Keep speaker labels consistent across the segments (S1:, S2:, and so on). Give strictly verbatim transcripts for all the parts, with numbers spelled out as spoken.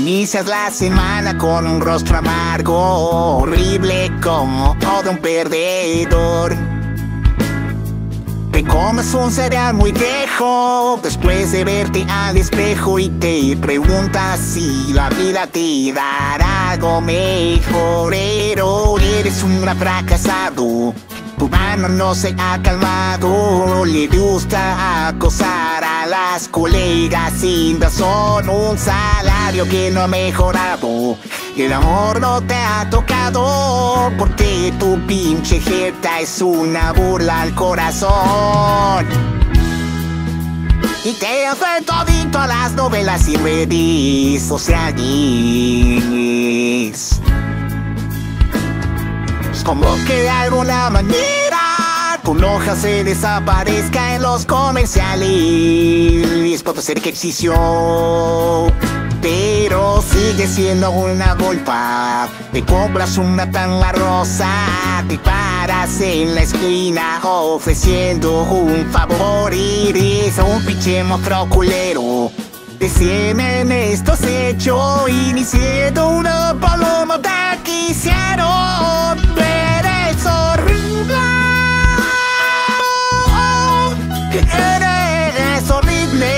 S1: Inicias la semana con un rostro amargo, horrible como todo un perdedor. Te comes un cereal muy viejo después de verte al espejo y te preguntas si la vida te dará algo mejor. Pero eres un gran fracasado, tu mano no se ha calmado. Le gusta acosar a las colegas sin razón, un salario que no ha mejorado. El amor no te ha tocado porque tu pinche jeta es una burla al corazón. Y te hacen todito a las novelas y redes sociales. Como que de alguna manera tu hoja se desaparezca en los comerciales. Puede ser que existió, pero sigue siendo una golfa. Te compras una tanga rosa, te paras en la esquina ofreciendo un favor. Eres un pinche monstruo culero. De cien estos hechos y ni siendo una paloma te quisieron. Eres horrible, eres horrible,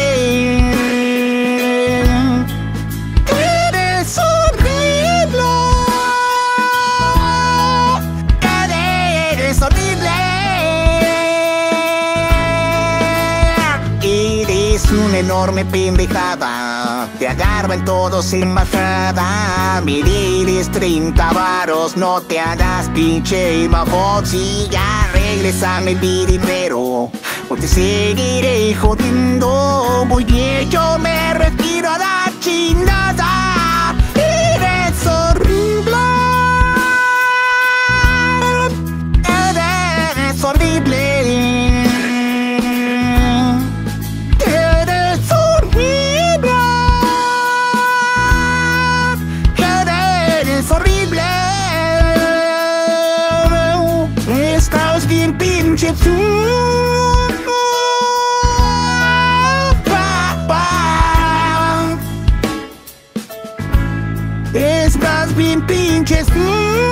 S1: eres horrible, eres horrible. Eres una enorme pendejada, te agarran todos en bajada. Mereces treinta varos, no te hagas pinche mamón. Si ya regresan el dinero, o te seguiré jodiendo. Muy bien, yo me retiro a la chingada. Eres horrible, eres horrible. Estás bien pinche tú. Estás bien pinche tú.